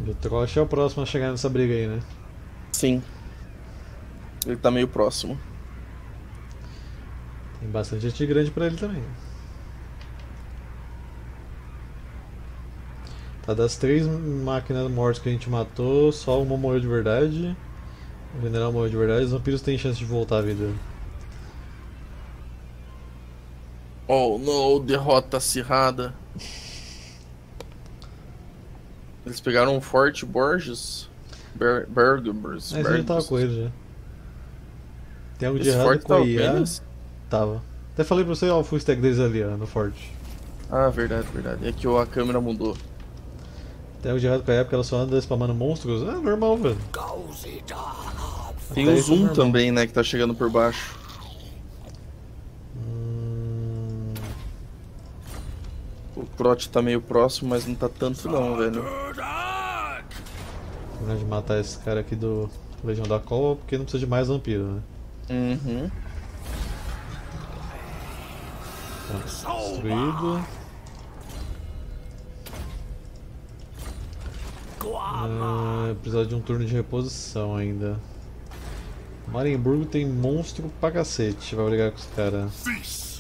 E o Trosh é o próximo a chegar nessa briga aí, né? Sim, ele tá meio próximo. Tem bastante gente grande pra ele também. Tá, das três máquinas mortas que a gente matou, só uma morreu de verdade. O general morreu de verdade, os vampiros têm chance de voltar à vida. Oh, não, derrota acirrada. Eles pegaram um Forte Borges. Bergers. Esse já tava com Bergers. ele já. Tem algo de Esse errado Forte com a tava com IA? eles? Tava. Até falei pra você, ó, o full stack deles ali, ó, no forte. Ah, verdade, verdade. É que a câmera mudou. Tem algo de errado com a IA porque ela só anda spamando monstros? É normal, velho. Tem Até o isso é Zoom normal. também, né, que tá chegando por baixo. Hum... O Prot tá meio próximo, mas não tá tanto não, velho. Terminar de matar esse cara aqui do Legião da Cova, porque não precisa de mais vampiro, né? Uhum. Tá, destruído. Precisa de um turno de reposição ainda. Marienburgo tem monstro pra cacete, vai brigar com os caras.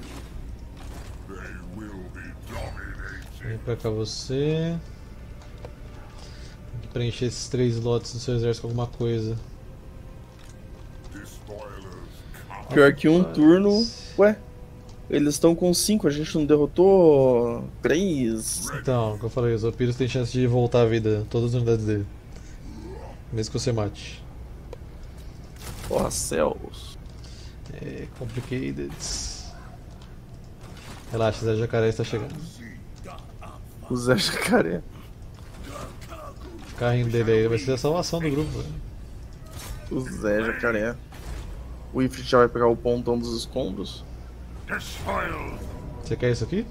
Vem pra cá você. Tem que preencher esses 3 lotes do seu exército com alguma coisa. Pior que um turno. Ué, eles estão com 5, a gente não derrotou 3. Então, como eu falei, os vampiros têm chance de voltar à vida, todas as unidades dele. Mesmo que você mate. Porra, céus. É complicated. Relaxa, Zé Jacaré está chegando. O Zé Jacaré. O carrinho dele aí vai ser a salvação do grupo, velho. O Zé Jacaré. O Ifrit já vai pegar o pontão dos escombros. Você quer isso aqui?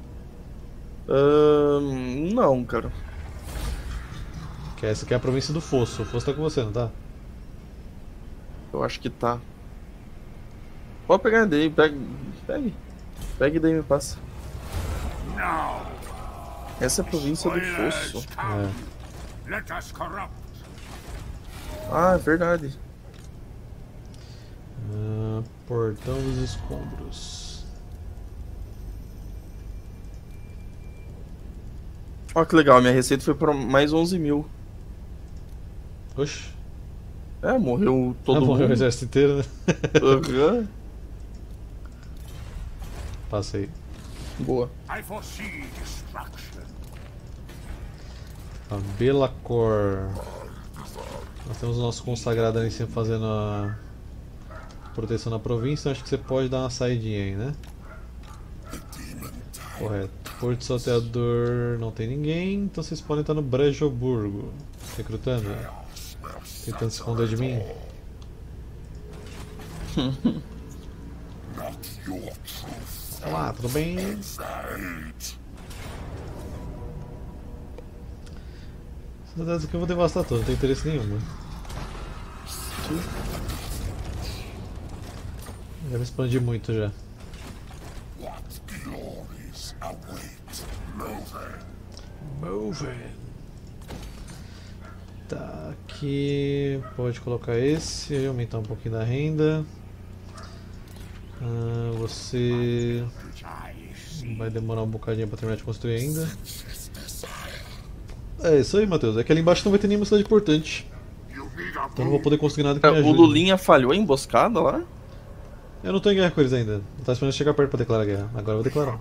Não, cara. Que essa aqui é a província do Fosso. O Fosso tá com você, não tá? Eu acho que tá. Pode pegar daí, pegue. Pegue e daí me passa. Essa é a província do Fosso. É. Ah, é verdade. Portão dos Escombros. Ó, que legal, minha receita foi por mais 11 mil. Oxi. É, morreu todo Morreu o mundo. exército inteiro, né? Aham. Passa aí. Boa. A Belacor. Nós temos o nosso consagrado ali em cima fazendo a proteção na província. Acho que você pode dar uma saidinha aí, né? Correto. Porto Salteador não tem ninguém, então vocês podem estar no Brejoburgo. Recrutando. Tentando se esconder de mim. Olá, tudo bem? Essas aqui eu vou devastar todas, não tem interesse nenhum. Já me expandi muito já. Moving. Tá, aqui pode colocar esse, aumentar um pouquinho da renda. Você vai demorar um bocadinho pra terminar de construir ainda. É isso aí, Matheus. É que ali embaixo não vai ter nenhuma cidade importante. Então não vou poder construir nada que me O ajude. Lulinha falhou a emboscada lá? Eu Eu não tô em guerra com eles ainda. Não tá esperando chegar perto pra declarar guerra. Agora eu vou declarar.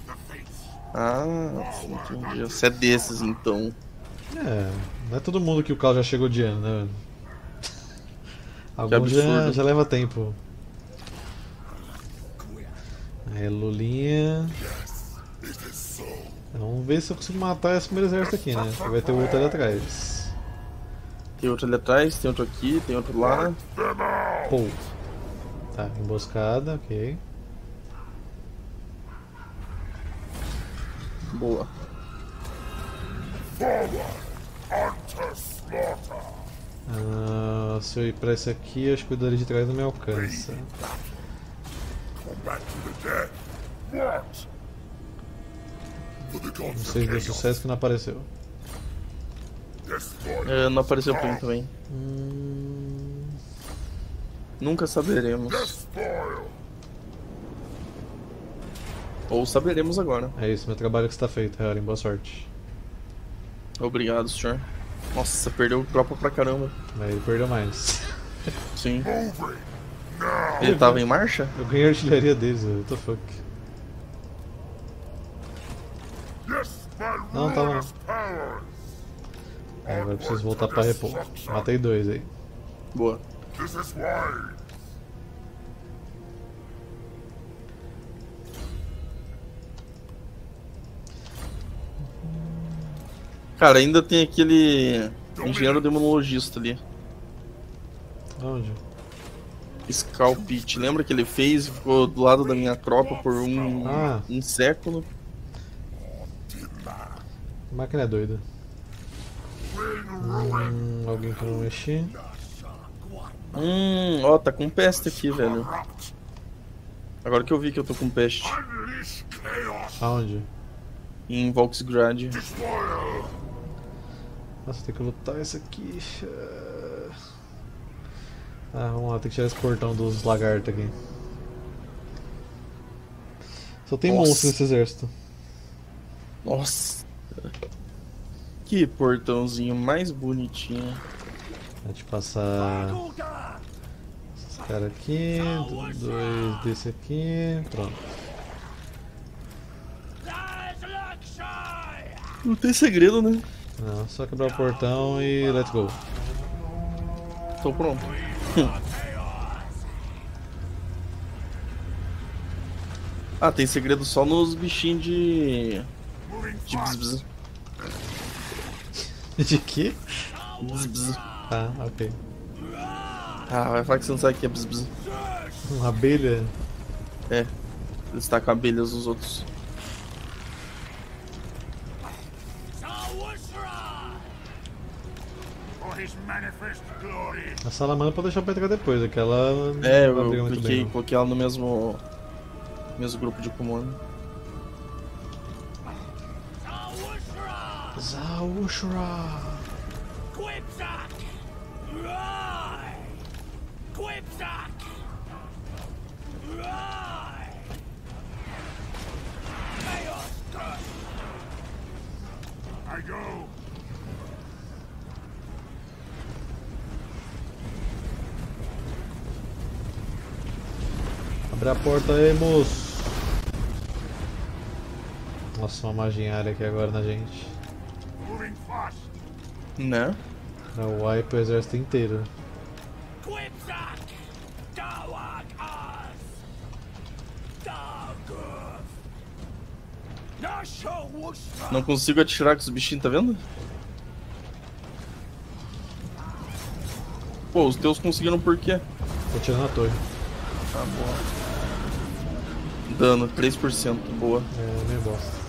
Ah, entendi. Você é desses então. É, não é todo mundo que o Cal já chegou de ano, né? Que Alguns absurdo. já leva tempo. Aí, Lulinha. Vamos ver se eu consigo matar esse primeiro exército aqui, né? Porque vai ter outro ali atrás. Tem outro ali atrás, tem outro aqui, tem outro lá. Pô. Tá, emboscada, ok. Boa. Se eu ir pra esse aqui, acho que o dali de trás não me alcança. Não sei se deu sucesso que não apareceu. Não apareceu pra mim também. Nunca saberemos. Ou saberemos agora. É isso, meu trabalho que está feito, Helen. Boa sorte. Obrigado, senhor. Nossa, perdeu tropa pra caramba. Mas ele perdeu mais. Sim. Ele tava em marcha? Eu ganhei a artilharia deles, what the fuck. Não, tá bom. Agora eu preciso voltar pra repor. Matei 2 aí. Boa. Cara, ainda tem aquele engenheiro demonologista ali. Onde? Scalpit. Lembra que ele fez e ficou do lado da minha tropa por um século? A máquina é doida. Alguém que não mexi. Ó, tá com peste aqui, velho. Agora que eu vi que eu tô com peste. Aonde? Em Volksgrad. Nossa, tem que lutar isso aqui. Vamos lá, tem que tirar esse portão dos lagartos aqui. Só tem monstros nesse exército. Nossa. Que portãozinho mais bonitinho. Vou te passar esses caras aqui, 2 desse aqui, pronto. Não tem segredo, né? Não, só quebrar o portão e let's go. Tô pronto. Ah, tem segredo só nos bichinhos de bzz. De quê? Bzz. Ah, ok. Ah, vai falar que você não sabe o que é bzz. Uma abelha? É, eles tacam abelhas nos outros. A salamandra pode deixar pra entregar depois, aquela não vai Eu brigar muito bem, não. coloquei ela no mesmo grupo de comando. Zaoshra! Abre a porta aí, moço! Nossa, uma magiária aqui agora na gente. Né? Dá o wipe o exército inteiro. Não consigo atirar com os bichinhos, tá vendo? Pô, os teus conseguiram por quê? Tô tirando a torre. Tá boa. Dano, 3%, boa. É, meio bosta.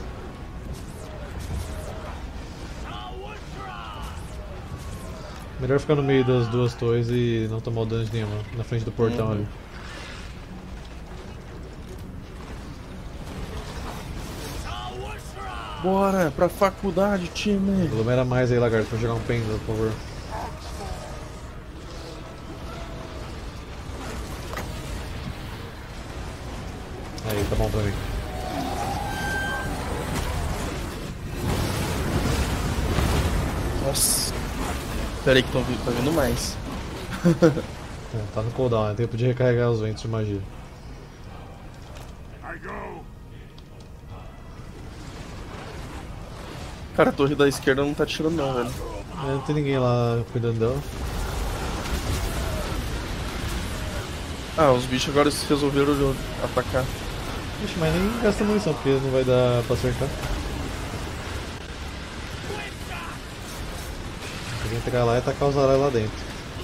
Melhor ficar no meio das duas torres e não tomar dano de nenhuma, na frente do portão ali. Bora, pra faculdade, time! Aglomera mais aí, lagarto, pra jogar um pêndulo, por favor. Aí, tá bom pra mim. Nossa. Pera aí que tá vindo mais. Tá no cooldown, é tempo de recarregar os ventos de magia. Cara, a torre da esquerda não tá tirando não, velho. Não tem ninguém lá cuidando dela. Ah, os bichos agora resolveram atacar. Ixi, mas nem gasta munição, porque não vai dar pra acertar. Tem que entrar lá e tacar os arais lá dentro.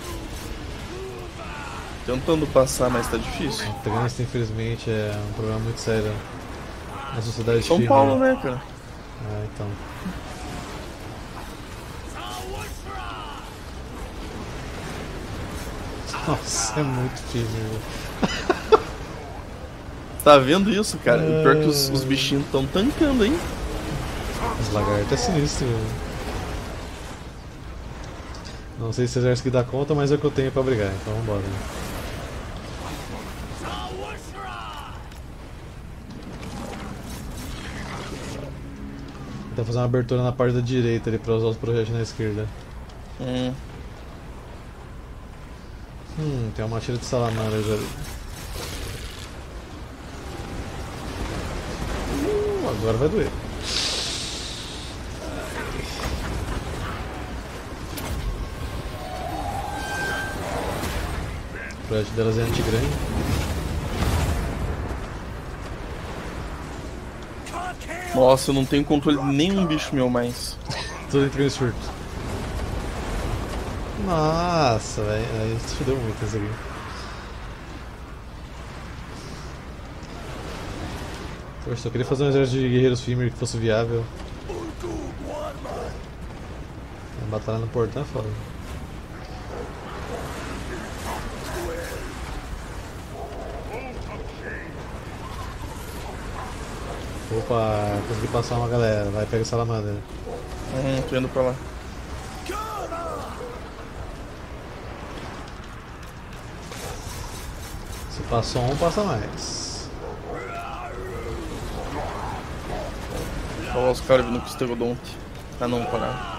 Tentando passar, mas tá difícil. O trânsito, infelizmente, é um problema muito sério na sociedade São firme. Paulo, né, cara? Ah, então. Nossa, é muito firme, velho. Tá vendo isso, cara? O pior é que os bichinhos tão tancando, hein? Os lagartos é sinistro, velho. Não sei se o exército que dá conta, mas é o que eu tenho pra brigar, então vambora. Vou tentar fazer uma abertura na parte da direita ali pra usar os projéteis na esquerda. Tem uma tira de salamandras ali. Agora vai doer. O projétil delas é anti-grande. Nossa, eu não tenho controle de nenhum bicho meu mais. Tudo entrou em surto. Nossa, velho. Aí se fudeu muito isso aqui. Poxa, só queria fazer um exército de guerreiros Fimir que fosse viável. A batalha no portão é foda. Opa, consegui passar uma galera. Vai, pega a salamandra. Tô indo pra lá. Se passou um, passa mais. Olha lá os caras vindo com o Stegodonte. Ah não, parar.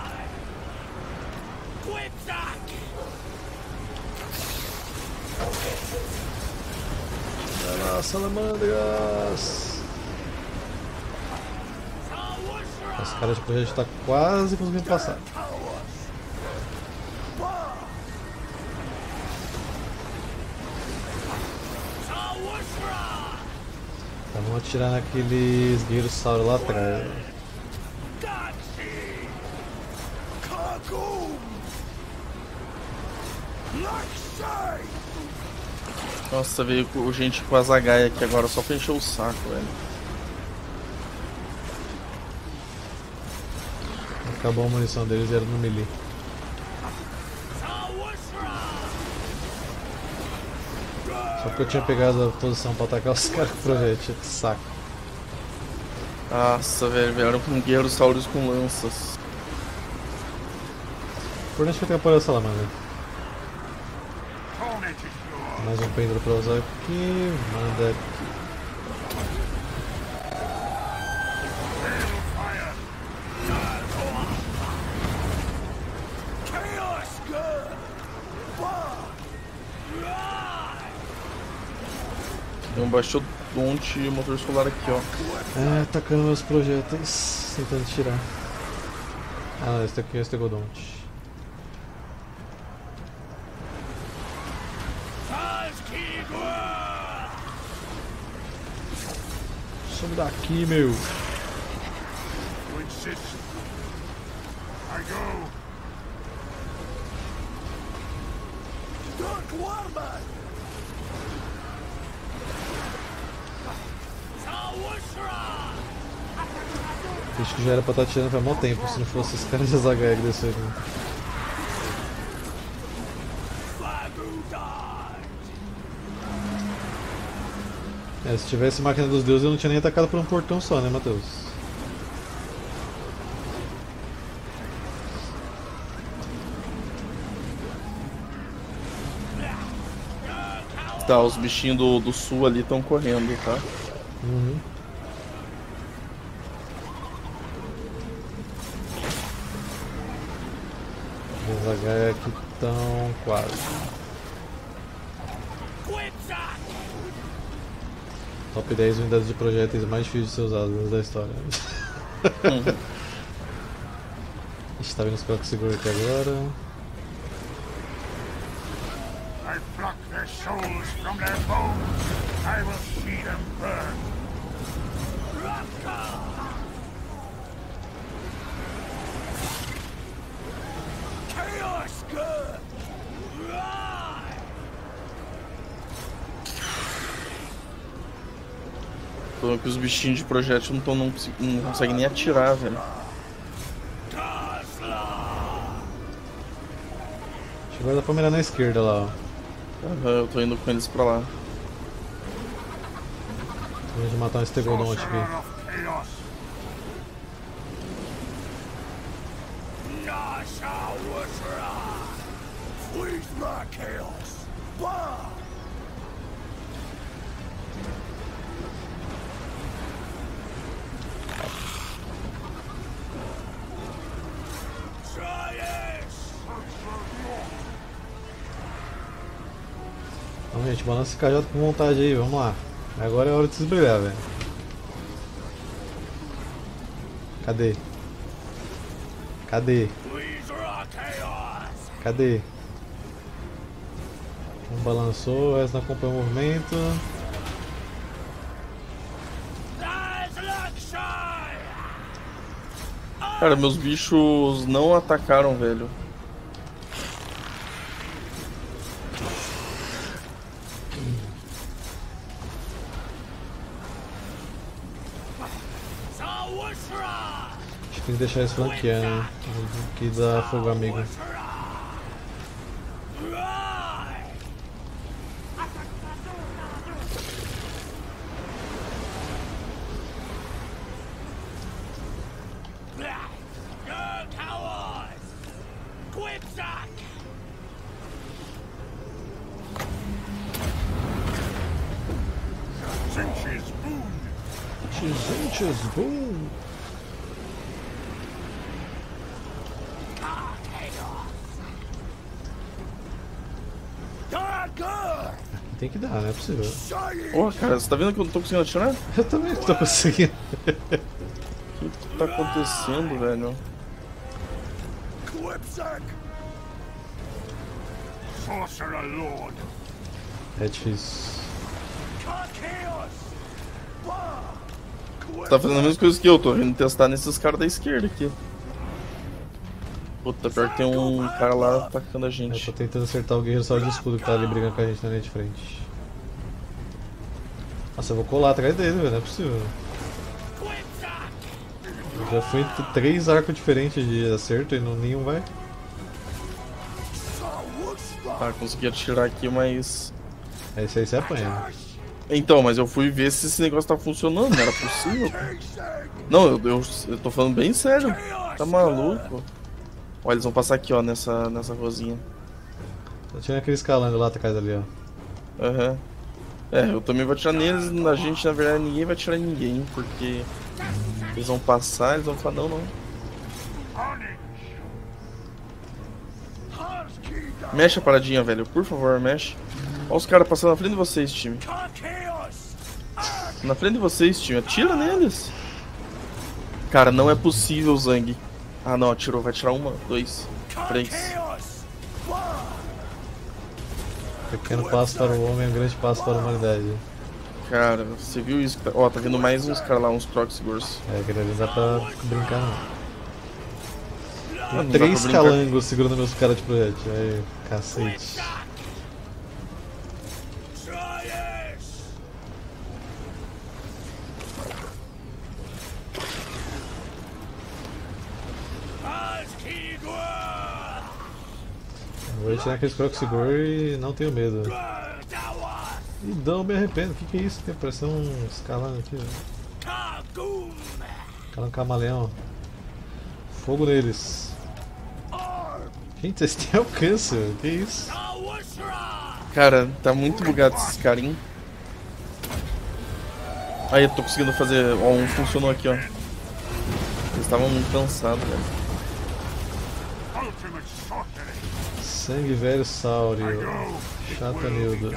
Vai lá, salamandras! Os caras de projeto estão quase conseguindo passar. Então vamos atirar naqueles guerreiros sauros lá atrás. Nossa, veio gente com a Zagaia aqui agora só pra encher o saco, velho. Acabou a munição deles e era no melee. Só porque eu tinha pegado a posição pra atacar os caras com projétil, que saco. Nossa, velho, vieram com guerreiros sauros com lanças. Por onde que eu apoio a salamandra? Mais um pêndulo pra usar aqui, manda aqui. Tem um Bastiodonte e um motor solar aqui, ó. Atacando meus projéteis, tentando tirar. Ah, esse aqui é o Stegodonte. Some daqui, meu! Acho que já era pra estar tirando faz mó tempo, se não fosse os caras de Zagaia que desceu aqui. Se tivesse máquina dos deuses eu não tinha nem atacado por um portão só, né, Matheus? Tá, os bichinhos do sul ali estão correndo, tá? Uhum. Os Zagaia aqui estão quase. Top 10 unidades de projéteis mais difíceis de ser usadas da história. A gente tá vendo os cocos seguros aqui agora. I pluck their souls from their bones. I will see them burn. Chaos good. Tô vendo que os bichinhos de projétil não conseguem nem atirar, velho. Acho que vai dar pra mirar na esquerda lá, ó. Eu tô indo com eles pra lá. Vamos matar um Stegodonte aqui. Então, gente, balança esse cajado com vontade aí, vamos lá. Agora é hora de se brilhar, velho. Cadê? Cadê? Cadê? Um balançou, essa não acompanha o movimento. Cara, meus bichos não atacaram, velho. Acho que tem que deixar eles flanqueando, né? Que dá fogo amigo. Inches, boom! Tem que dar, não é possível. Ô, cara, você tá vendo que eu não tô conseguindo atirar? Eu também não tô conseguindo. O que tá acontecendo, velho? É difícil. Você tá fazendo a mesma coisa que eu, tô vindo testar nesses caras da esquerda aqui. Puta, pior que tem um cara lá atacando a Eu gente. tô tentando acertar o guerreiro só de escudo que tá ali brigando com a gente na linha de frente. Nossa, eu vou colar atrás dele, velho, não é possível. Eu já fui em 3 arcos diferentes de acerto e nenhum vai. Tá, consegui atirar aqui, mas... Esse aí você apanha. Então, mas eu fui ver se esse negócio tá funcionando, não era possível. Não, eu tô falando bem sério. Tá maluco? Olha, eles vão passar aqui, ó, nessa rosinha. Tá tirando aquele escalando lá atrás ali, ó. Aham. É, eu também vou atirar neles, na gente, na verdade, ninguém vai atirar em ninguém, porque eles vão passar, eles vão falar, não, não. Mexe a paradinha, velho, por favor, mexe. Olha os caras passando na frente de vocês, time. Na frente de vocês, time, atira neles. Cara, não é possível, Zang. Ah, não, atirou, vai atirar 1, 2, 3. Pequeno passo para o homem, um grande passo para a humanidade. Cara, você viu isso? Ó, tá vindo mais uns caras lá, uns Proxygors. É, que não dá pra brincar não. Não Tem dá pra 3 brincar. calangos segurando meus caras de projétil. Aí, cacete. Vou tirar aqueles Proxygor e não tenho medo. E não me arrependo. O que é isso? Tem parecendo um escalando aqui. Escalando camaleão. Fogo neles. Gente, vocês têm alcance. Que isso? Cara, tá muito bugado esses carinhos. Aí, eu tô conseguindo fazer... Ó, um funcionou aqui, ó. Eles estavam cansados, velho. Sangue velho Saurio. Chatanildo.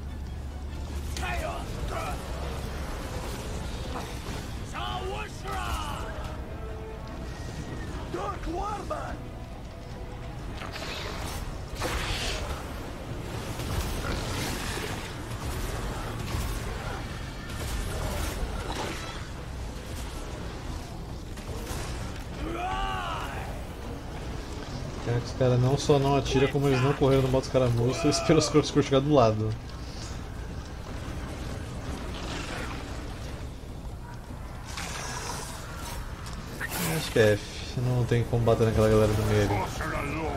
Cara, que os caras não só não atiram, como eles não correram no modo escaramuça e esperam os Crocs chegar do lado. Acho que é F, não tem como bater naquela galera do meio ali.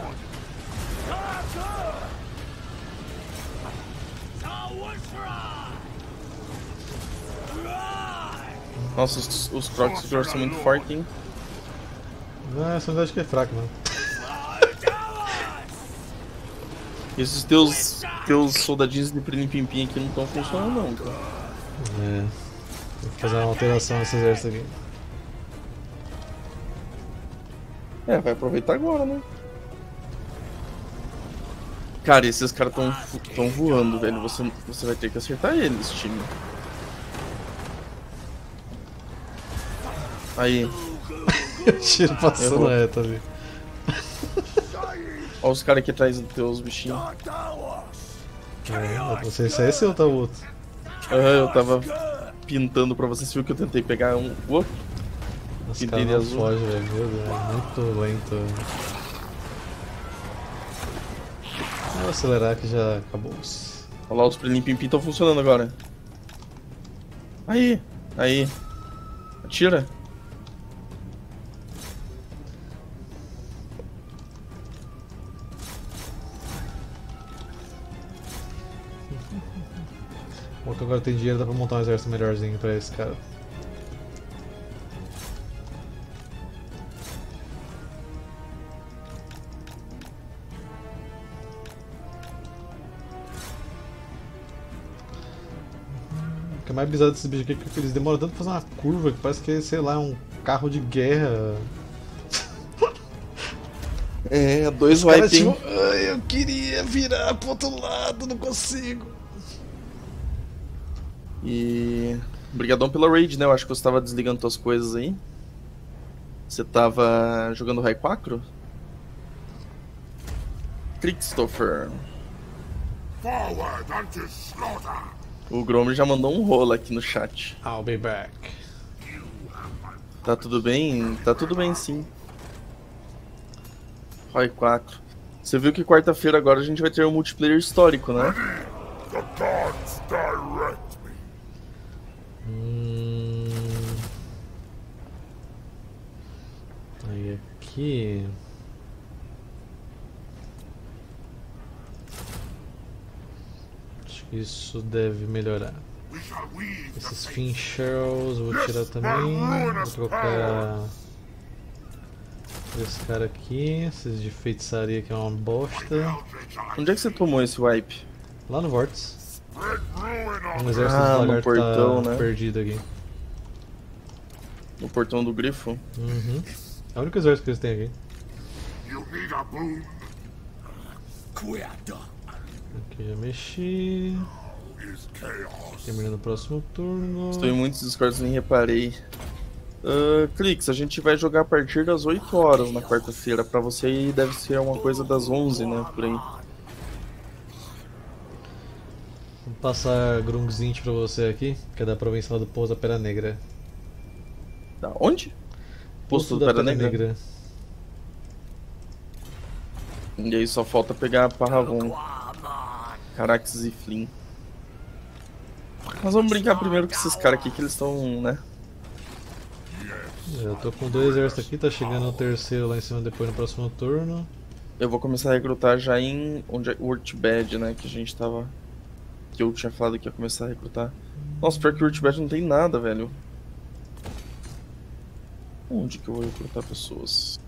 Nossa, os Proxygors são muito fortes, hein? Não, essa unidade que é fraca, mano. Esses teus soldadinhos de Pilim-Pim-Pim aqui não estão funcionando não, cara. É. Vou fazer uma alteração nesse exército aqui. É, vai aproveitar agora, né? Cara, esses caras tão voando, velho. Você vai ter que acertar eles, time. Aí. Tiro passando reto ali. Olha os caras aqui atrás dos teus bichinhos. Não sei se é esse ou tá o outro. Eu tava pintando pra vocês, viu que eu tentei pegar um outro. Os Pintei caras de não azul. fogem, velho. Meu Deus, muito lento. Vou acelerar que já acabou. Olha lá, os Pilim-Pim-Pim estão funcionando agora. Aí. Atira. Bom que agora tem dinheiro, dá pra montar um exército melhorzinho pra esse cara. O que é mais bizarro desses bichos aqui é que eles demoram tanto pra fazer uma curva que parece que, sei lá, é um carro de guerra. É, dois Cara, wipe, hein? tipo, ai, eu queria virar pro outro lado, não consigo. E... Obrigadão pela raid, né? Eu acho que você tava desligando suas coisas aí. Você tava jogando Raikwaku? Christopher. O Gromer já mandou um rola aqui no chat. I'll be back. Tá tudo bem? Tá tudo bem, sim. Raikwaku. Você viu que quarta-feira agora a gente vai ter um multiplayer histórico, né? Aí aqui. Acho que isso deve melhorar. Esses Finchers eu vou tirar também. Vou trocar esse cara aqui. Esses de feitiçaria que é uma bosta. Onde é que você tomou esse wipe? Lá no Vortex. Um exército Ah, de no lagarto portão, tá né? perdido aqui. No portão do grifo? Uhum. É o único exército que eles têm aqui. Aqui já mexi. Terminando o próximo turno. Estou em muitos discords, nem reparei. Clix, a gente vai jogar a partir das 8 horas na quarta-feira. Pra você aí deve ser uma coisa das 11, né? Por aí. Vou passar Grungzint pra você aqui, que é da província lá do Pouso da Pera Negra. Da onde? Posto do da Pera Negra? E aí só falta pegar Parravon, Caraxes e Flynn. Nós vamos brincar primeiro com esses caras aqui que eles estão, né? Eu tô com 2 exércitos aqui, tá chegando o terceiro lá em cima depois no próximo turno. Eu vou começar a recrutar já em onde é Urtbed, né? Que a gente tava... Que eu tinha falado que ia começar a recrutar. Nossa, pior que Urtbed não tem nada, velho. Onde que eu vou recrutar pessoas?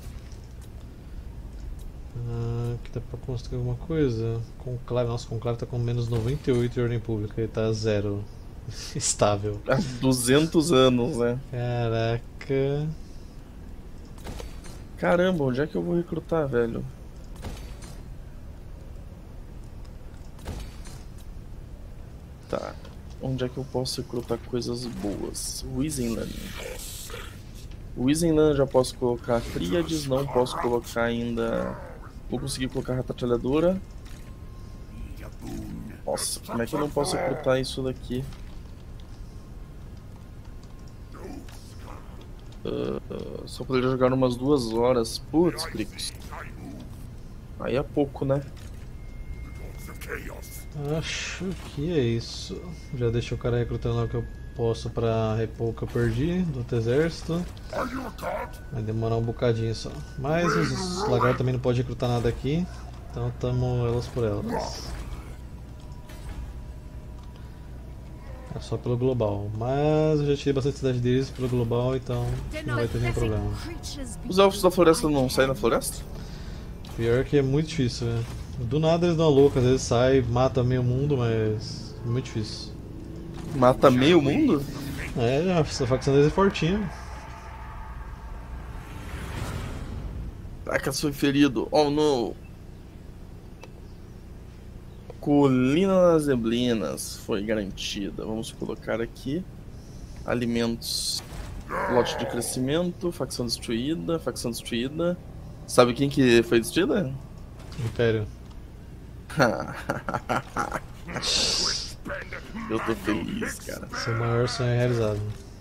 Aqui dá pra construir alguma coisa. Conclave, nossa, Conclave tá com menos 98 de ordem pública, ele tá 0. Estável. Há 200 anos, né? Caraca. Caramba, onde é que eu vou recrutar, velho? Tá. Onde é que eu posso recrutar coisas boas? Wizenland. Wizenland já posso colocar Tríades, não posso colocar ainda... Vou conseguir colocar Ratatralhadora. Nossa, como é que eu não posso recrutar isso daqui? Só poderia jogar umas 2 horas. Putz, Crix. Aí é pouco, né? Acho que é isso. Já deixei o cara recrutando o que eu posso pra repor o que eu perdi do outro exército. Vai demorar um bocadinho só. Mas os lagartos também não podem recrutar nada aqui. Então tamo elas por elas. É só pelo global. Mas eu já tirei bastante cidade deles pelo global, então não vai ter nenhum problema. Os elfos da floresta não saem da floresta? Pior que é muito difícil, né? Do nada eles dão a louca, às vezes sai, mata meio mundo, mas é muito difícil. Mata meio mundo? É, essa facção deles é fortinha. Caraca, sou ferido. Oh não. Colina das Neblinas foi garantida. Vamos colocar aqui. Alimentos. Lote de crescimento. Facção destruída. Facção destruída. Sabe quem que foi destruída? Império. Eu tô feliz, cara. Seu maior sonho é realizado.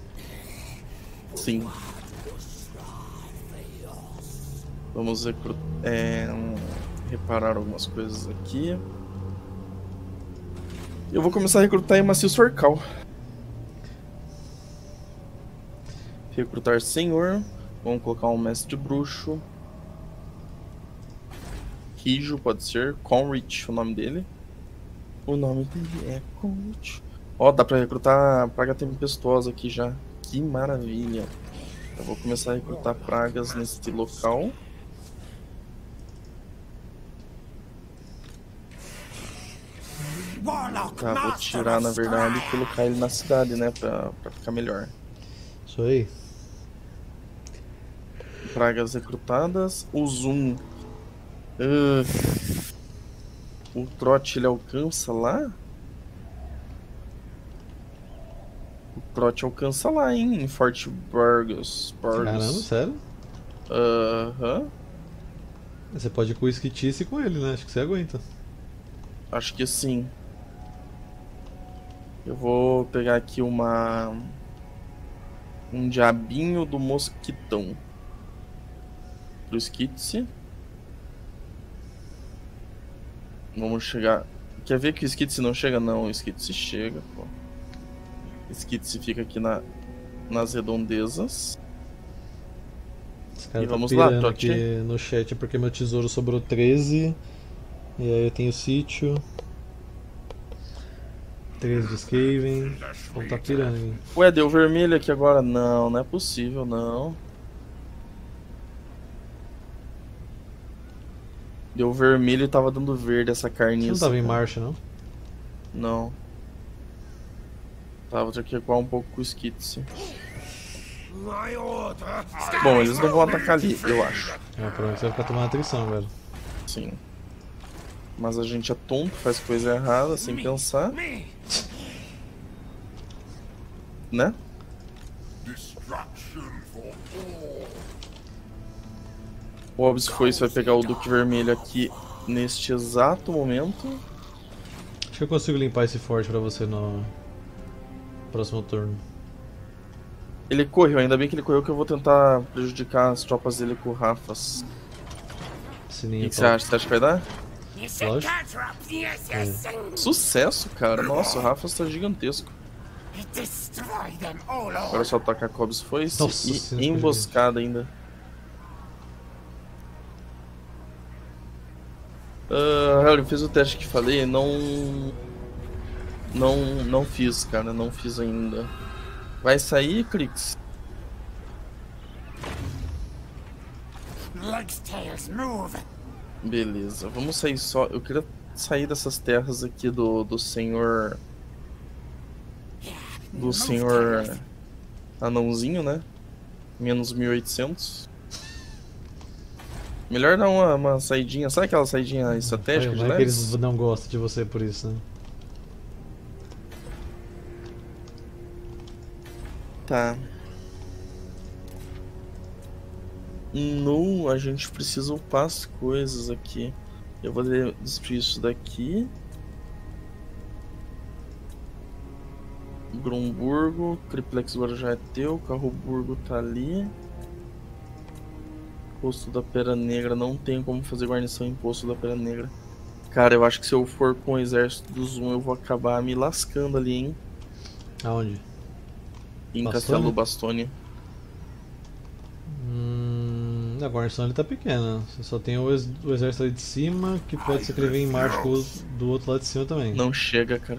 Sim. Vamos reparar algumas coisas aqui. Eu vou começar a recrutar em Macio Sorcal. Recrutar senhor. Vamos colocar um mestre bruxo. Rijo pode ser. Conrich, o nome dele. O nome dele é Conrich. Ó, dá pra recrutar praga tempestuosa aqui já. Que maravilha. Eu vou começar a recrutar pragas neste local. Tá, vou tirar na verdade e colocar ele na cidade, né? Pra ficar melhor. Isso aí. Pragas recrutadas. O zoom. O trote ele alcança lá? O trote alcança lá, hein? Em Fort Burgos. Caramba, sério? Aham. Você pode ir com o esquitice com ele, né? Acho que você aguenta. Acho que sim. Eu vou pegar aqui um diabinho do mosquitão. Pro Skitse. Vamos chegar. Quer ver que o Skitse não chega? Não, o Skitse chega, pô. O Skitse fica aqui nas redondezas. E vamos lá, Trote. Aqui no chat porque meu tesouro sobrou 13. E aí eu tenho sítio. 13 de Skaven. Então tá pirando aqui. Ué, deu vermelho aqui agora? Não, não é possível, não. Deu vermelho e tava dando verde essa carniça. Você não tava em marcha, não? Não. Tava ter que recuar um pouco com o Skitse. Bom, eles não vão atacar ali, eu acho. É, provavelmente você vai ficar tomando atenção, velho. Sim. Mas a gente é tonto, faz coisa errada sem pensar. Né? O Obs Foice vai pegar o Duque Vermelho aqui neste exato momento. Acho que eu consigo limpar esse forte pra você no próximo turno. Ele correu, ainda bem que ele correu, que eu vou tentar prejudicar as tropas dele com rafas. O que você acha? Você acha que vai dar? É. Sucesso, cara. Nossa, o Rafas tá gigantesco. Agora é só atacar com Obs Foice e emboscada ainda. Eu fiz o teste que falei, não fiz, cara, não fiz ainda. Vai sair, Clix? Beleza, vamos sair só. Eu queria sair dessas terras aqui do senhor. Do senhor anãozinho, né? Menos 1800. Melhor dar uma saidinha, sabe aquela saidinha estratégica de leves? É que eles não gostam de você por isso, né? Tá. Não, a gente precisa upar as coisas aqui. Eu vou destruir isso daqui. Grumburgo, Triplex agora já é teu, Carroburgo tá ali. Posto da Pera Negra, não tem como fazer guarnição em Posto da Pera Negra. Cara, eu acho que se eu for com o exército do Zoom eu vou acabar me lascando ali, hein? Aonde? Em Castelo Bastoni. A guarnição ali tá pequena. Você só tem o exército ali de cima, que pode se escrever em marcha do outro lado de cima também. Não chega, cara.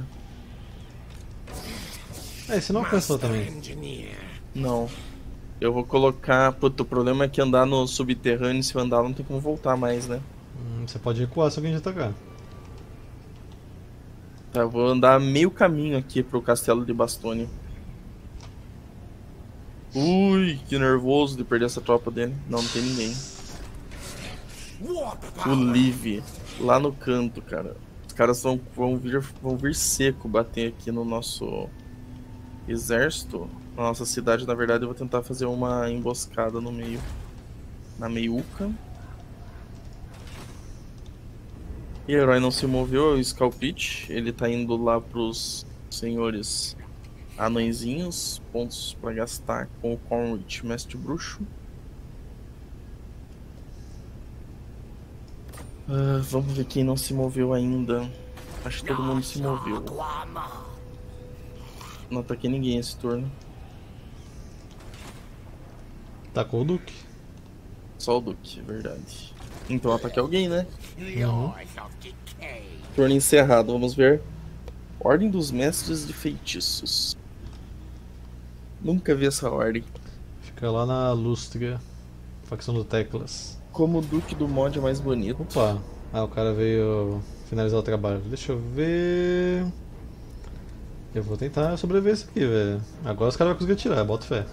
Você não alcançou também. Não. Eu vou colocar... Puta, o problema é que andar no subterrâneo, se eu andar não tem como voltar mais, né? Você pode recuar se alguém te atacar. Tá, eu vou andar meio caminho aqui pro castelo de Bastogne. Ui, que nervoso de perder essa tropa dele. Não, não tem ninguém. O Liv, lá no canto, cara. Os caras vão vir seco bater aqui no nosso exército. Na nossa cidade, na verdade, eu vou tentar fazer uma emboscada no meio. Na meiuca. E o herói não se moveu, é o Scalpit. Ele tá indo lá pros senhores anõezinhos. Pontos pra gastar com o Conrich, mestre bruxo. Vamos ver quem não se moveu ainda. Acho que todo mundo se moveu. Não ataquei ninguém esse turno. Tacou o Duque. Só o Duque, é verdade. Então ataquei alguém, né? Uhum. Turno encerrado, vamos ver. Ordem dos Mestres de Feitiços. Nunca vi essa ordem. Fica lá na Lústria, facção do Teclas. Como o Duque do mod é mais bonito. Opa! Ah, o cara veio finalizar o trabalho. Deixa eu ver. Eu vou tentar sobreviver isso aqui, velho. Agora os caras vão conseguir atirar, boto fé.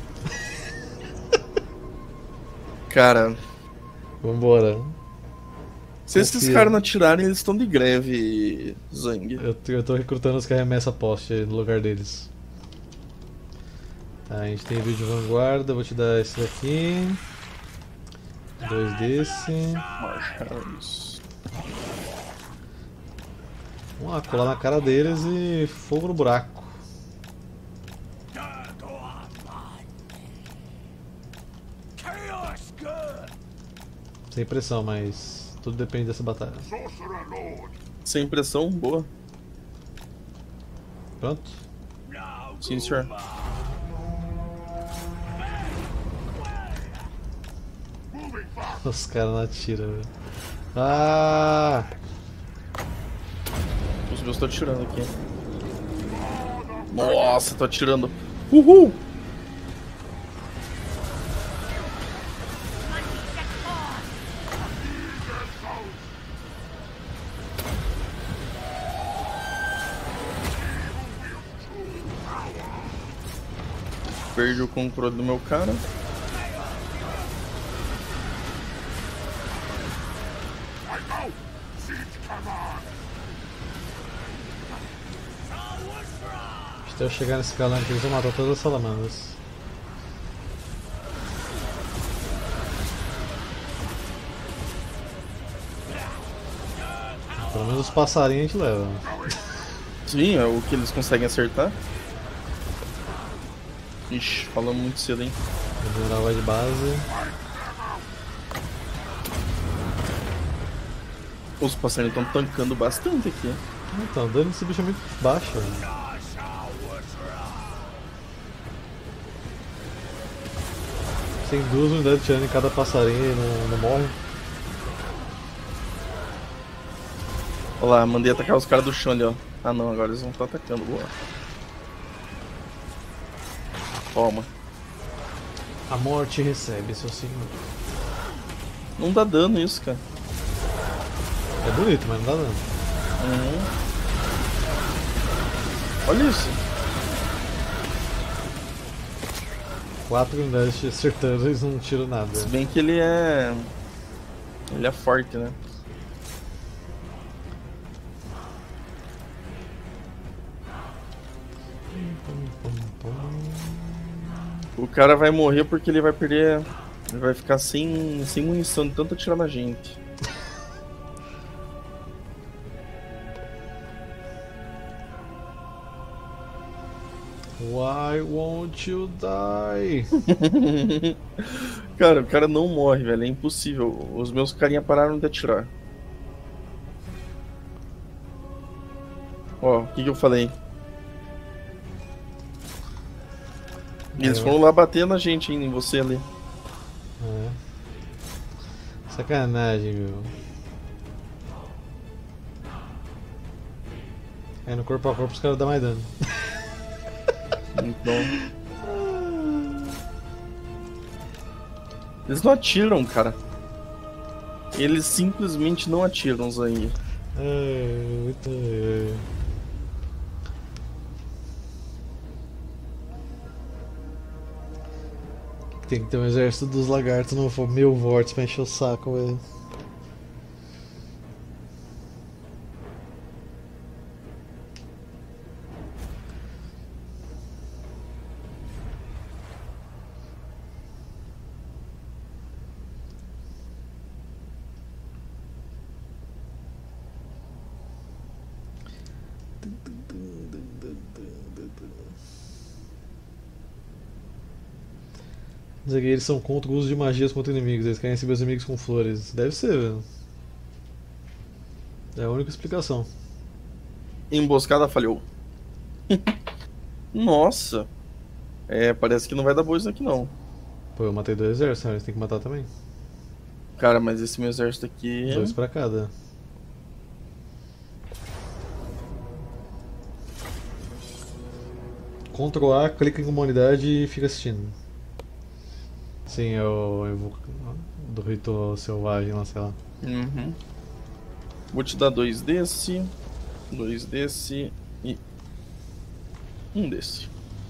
Cara, Vambora. se esses caras não atirarem, eles estão de greve, Zang. Eu tô recrutando os que arremessa poste aí no lugar deles. Tá, a gente tem vídeo de vanguarda, vou te dar esse daqui. 2 desse. Marchados. Vamos lá, colar na cara deles e fogo no buraco. Sem pressão, mas tudo depende dessa batalha. Sem pressão, boa. Pronto? Sim, senhor. Os caras não atiram, velho. Ah! Os meus estão atirando aqui. Nossa, tô atirando. Uhul! Perdi o controle do meu cara. Até eu chegar nesse galão aqui, eles vão matar todas as salamandras. Pelo menos os passarinhos a gente leva. Sim, é o que eles conseguem acertar. Ixi, falamos muito cedo, hein? O general vai de base. Os passarinhos estão tancando bastante aqui. Então, o dano desse bicho é muito baixo. Velho. Tem 2 unidades de dano em cada passarinho e não morre. Olha lá, mandei atacar os caras do chão ali, ó. Ah não, agora eles vão estar atacando, boa. Toma. A morte recebe, seu senhor. Não dá dano isso, cara. É bonito, mas não dá dano. Olha isso. 4 unidades te acertando, eles não tiram nada. Se bem que ele é... Ele é forte, né? O cara vai morrer porque ele vai perder... Ele vai ficar sem munição de tanto atirar na gente. Why won't you die? Cara, o cara não morre, velho. É impossível. Os meus carinha pararam de atirar. Ó, o que eu falei? E eles foram lá bater na gente, em você ali. É. Sacanagem, meu. Aí no corpo a corpo os caras dão mais dano. Então... Eles não atiram, cara. Eles simplesmente não atiram, Zang. Muito... Tem que ter um exército dos lagartos, não for 1000 vortes pra encher o saco, velho. Eles são contra o uso de magias contra inimigos, eles querem receber os inimigos com flores. Deve ser, velho. É a única explicação. Emboscada falhou. Nossa. Parece que não vai dar boa isso aqui não. Pô, eu matei 2 exércitos, eles têm que matar também. Cara, mas esse meu exército aqui... 2 pra cada. Ctrl A, clica em comunidade e fica assistindo. Sim, eu do rito selvagem lá, sei lá. Uhum. Vou te dar 2 desse, 2 desse e 1 desse.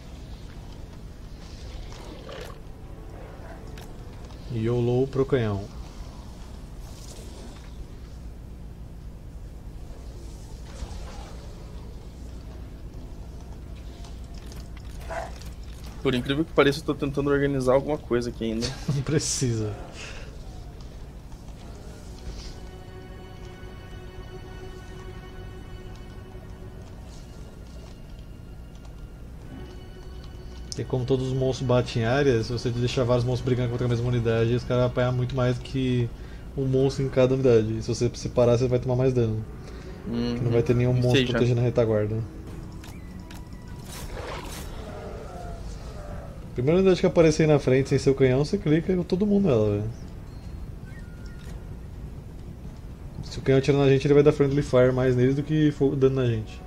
YOLO pro canhão. Por incrível que pareça, eu tô tentando organizar alguma coisa aqui ainda. Não precisa. E como todos os monstros batem em área, se você deixar vários monstros brigando contra a mesma unidade, os caras vão apanhar muito mais do que um monstro em cada unidade. E se você separar, você vai tomar mais dano. Porque não vai ter nenhum monstro protegendo a retaguarda. Primeira unidade que aparecer aí na frente sem seu canhão, você clica e todo mundo nela, velho. Se o canhão atirar na gente, ele vai dar friendly fire mais neles do que dano na gente.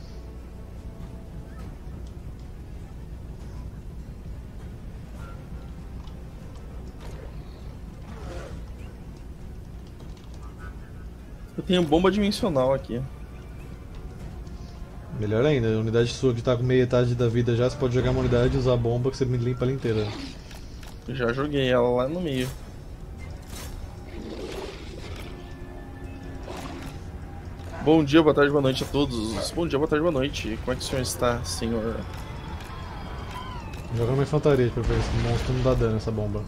Eu tenho bomba dimensional aqui. Melhor ainda, a unidade sua que tá com metade da vida já, você pode jogar uma unidade e usar a bomba que você limpa ela inteira. Já joguei ela lá no meio. Bom dia, boa tarde, boa noite a todos. Bom dia, boa tarde, boa noite. Como é que o senhor está, senhor? Joga uma infantaria pra ver se o monstro não dá dano essa bomba.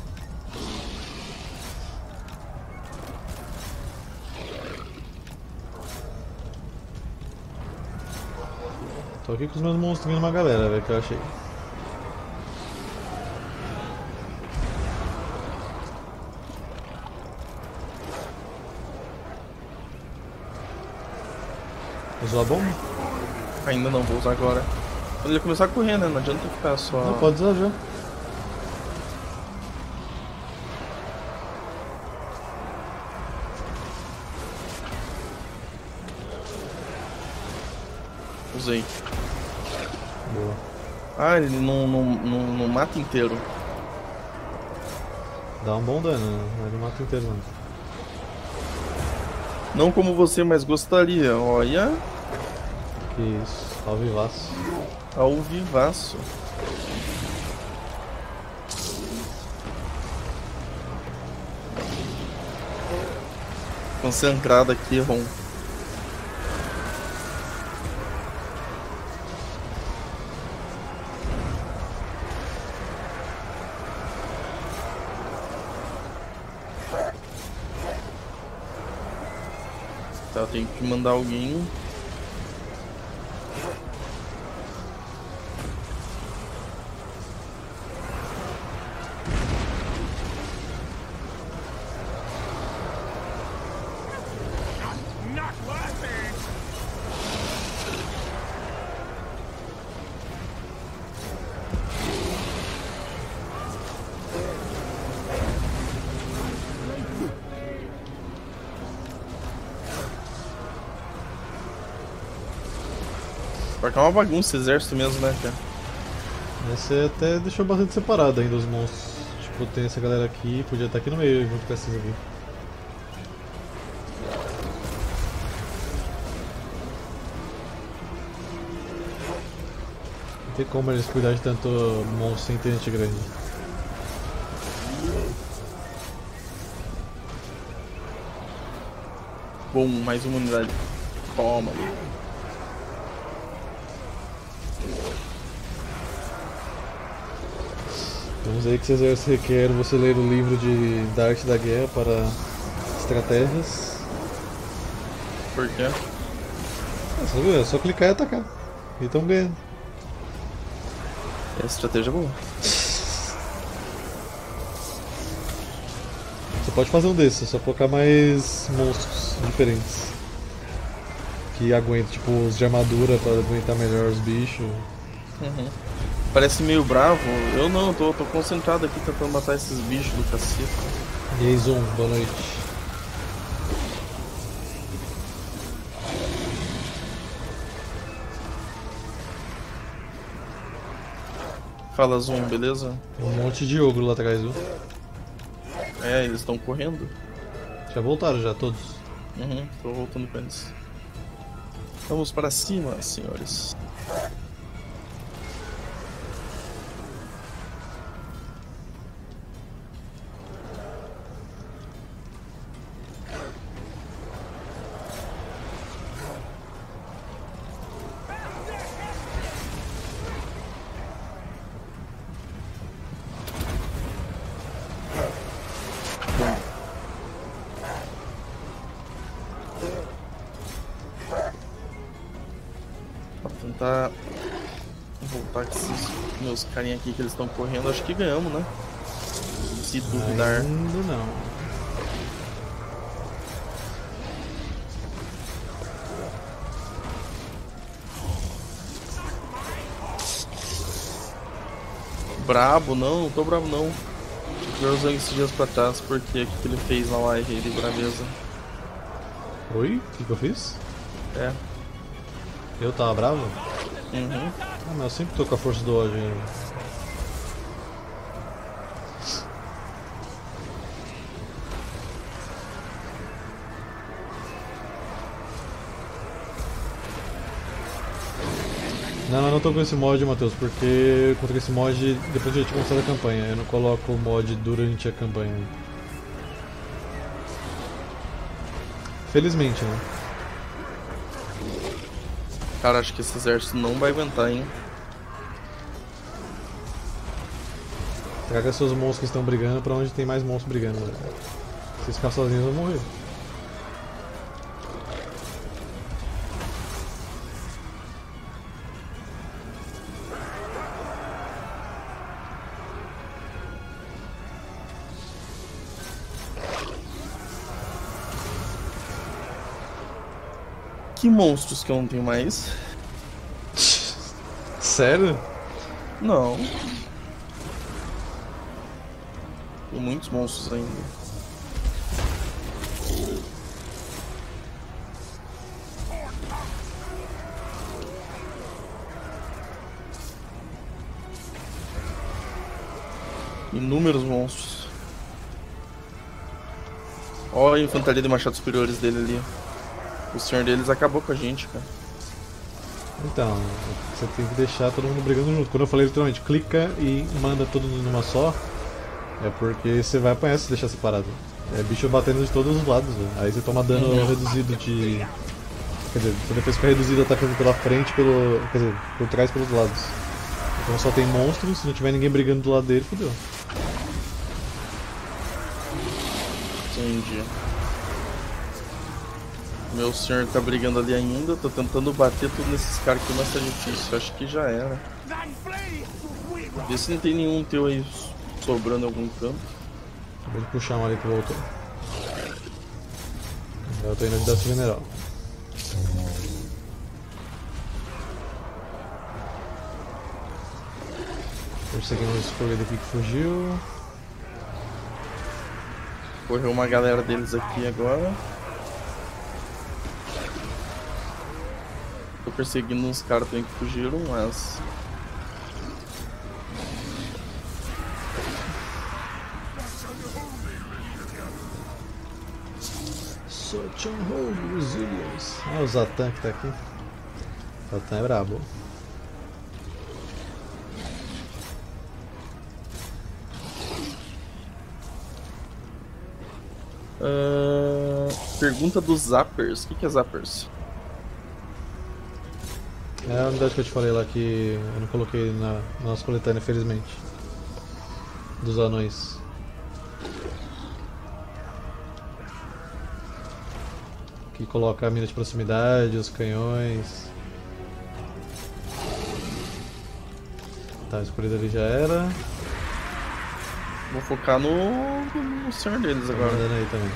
Tô aqui com os meus monstros vindo uma galera, velho, que eu achei. Usou a bomba? Ainda não, vou usar agora. Quando ele começar a correr, né? Não adianta ficar só... Não, pode usar já. Usei. Boa. Ah, ele não mata inteiro. Dá um bom dano, né? Mas não mata inteiro não. Não como você, mas gostaria. Olha. Que isso, ao vivaço. Ao vivaço. Concentrado aqui, Ron. Tá, eu tenho que mandar alguém. Vai ficar uma bagunça esse exército mesmo, né, cara? Esse até deixou bastante separado ainda os monstros. Tipo, tem essa galera aqui, podia estar aqui no meio junto com esses aqui. Não tem como eles cuidarem de tanto monstro sem ter gente grande. Bom, mais uma unidade. Toma. Vamos aí que esse exército requer você ler o livro da arte da guerra para estratégias. Por quê? É só clicar e atacar. E estão ganhando. Essa estratégia é boa. Você pode fazer um desses, só colocar mais monstros diferentes. Que aguentem, tipo os de armadura para aguentar melhor os bichos. Uhum. Parece meio bravo. Eu não, tô concentrado aqui tentando matar esses bichos do cacete. E aí, Zoom, boa noite. Fala, Zoom, beleza? Tem um monte de ogro lá atrás, viu? É, eles estão correndo. Já voltaram já, todos. Uhum, tô voltando com eles. Vamos para cima, senhores. Tentar voltar com esses meus carinha aqui que eles estão correndo. Acho que ganhamos, né? Se duvidar. Ainda não. Brabo, não tô brabo não. Eu usei esses dias pra trás porque o que ele fez na live de braveza. Oi? O que eu fiz? É. Eu tava bravo? Uhum. Ah, mas eu sempre tô com a força do ódio ainda. Não, eu não tô com esse mod, Matheus, porque contra esse mod depois de eu ter começado a campanha. Eu não coloco o mod durante a campanha. Felizmente, né? Cara, acho que esse exército não vai aguentar, hein? Traga seus monstros que estão brigando pra onde tem mais monstros brigando. Né? Se vocês ficarem sozinhos, vão morrer. Que monstros que eu não tenho mais? Sério? Não. Tem muitos monstros ainda. Inúmeros monstros. Olha a infantaria de machados superiores dele ali. O senhor deles acabou com a gente, cara. Então, você tem que deixar todo mundo brigando junto. Quando eu falei literalmente, clica e manda todo mundo numa só, é porque você vai apanhar se deixar separado. É bicho batendo de todos os lados, velho. Aí você toma dano reduzido de... Quer dizer, sua defesa fica reduzida atacando pela frente, quer dizer, por trás e pelos lados. Então só tem monstros, se não tiver ninguém brigando do lado dele, fodeu. Entendi. Meu senhor tá brigando ali ainda, tô tentando bater tudo nesses caras aqui, mas tá difícil, acho que já era. Vê se não tem nenhum teu aí sobrando em algum canto. Acabei de puxar um ali que voltou. Eu tô indo ajudar esse general. Perseguindo esse corredor aqui que fugiu. Correu uma galera deles aqui agora. Tô perseguindo uns caras também que fugiram, mas... Such on hold resilience. Ah, o Zatan que tá aqui. O Zatan é brabo. Pergunta dos Zappers. O que é Zappers? É a unidade que eu te falei lá que eu não coloquei na nossa coletânea, infelizmente. Dos anões. Que coloca a mina de proximidade, os canhões. Tá, a escolhida ali já era. Vou focar no senhor deles Tá agora. mandando aí também.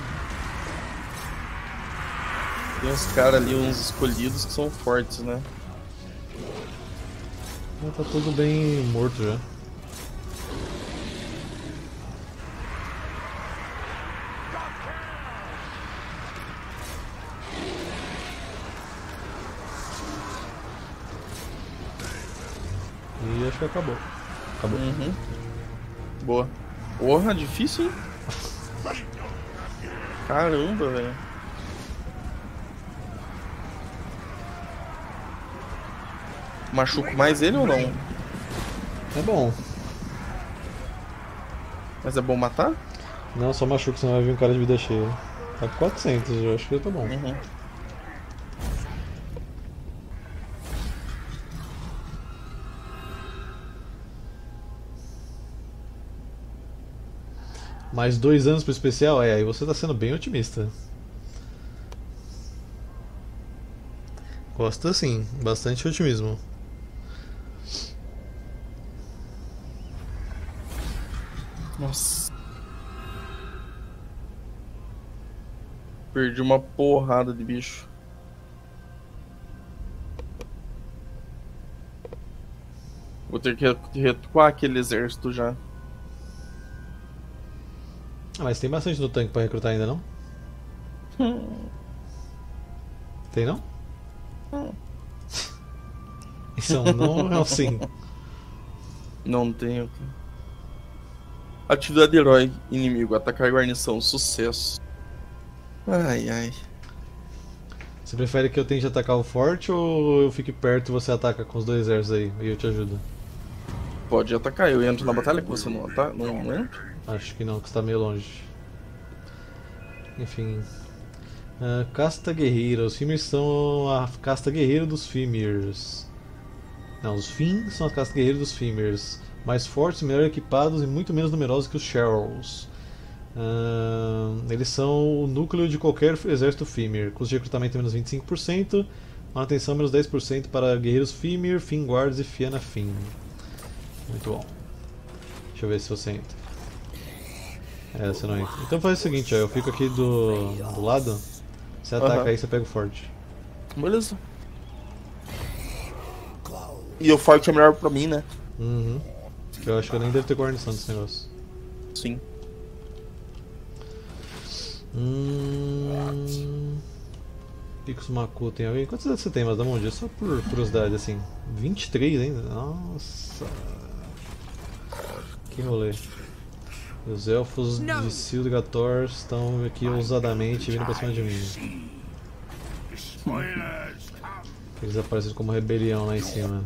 Tem uns caras ali, uns escolhidos que são fortes, né? Tá tudo bem morto já. E acho que acabou. Acabou. Uhum. Boa. Porra, difícil, hein? Caramba, velho. Machuco mais ele ou não? É bom. Mas é bom matar? Não, só machuca, senão vai vir um cara de vida cheia. Tá com 400, eu acho que tá bom. Uhum. Mais 2 anos pro especial? É, aí você tá sendo bem otimista. Gosta sim, bastante otimismo. Nossa. Perdi uma porrada de bicho. Vou ter que recuar aquele exército já. Ah, mas tem bastante no tanque pra recrutar ainda, não? Tem não? Isso é um não ou é um sim? Não tenho. Atividade herói inimigo. Atacar guarnição. Sucesso. Ai, ai. Você prefere que eu tente atacar o forte ou eu fique perto e você ataca com os dois exércitos aí e eu te ajudo? Pode atacar. Eu entro na batalha que você não ataca. Não entro? Acho que não, que você tá meio longe. Enfim. Casta guerreira. Os Fimir são a casta guerreira dos Fimirs. Não, os Fin são a casta guerreira dos Fimirs. Mais fortes, melhor equipados e muito menos numerosos que os Sherrills. Eles são o núcleo de qualquer exército Fimir. Custo de recrutamento é menos 25%. Manutenção menos 10% para guerreiros Fimir, Fin Guards e Fianna Fin. Muito bom. Deixa eu ver se você entra. É, você não entra. Então faz o seguinte, ó, eu fico aqui do lado. Você ataca aí, você pega o forte. Beleza. E o forte é melhor pra mim, né? Uhum. Que eu acho que eu nem devo ter guarnição desse negócio. Sim. Picos Maku tem alguém? Quantas cidades você tem, mas dá um dia? Só por curiosidade, assim. 23 ainda? Nossa. Que rolê. Os elfos de Sildgator estão aqui ousadamente vindo pra cima de mim. Eles apareceram como rebelião lá em cima.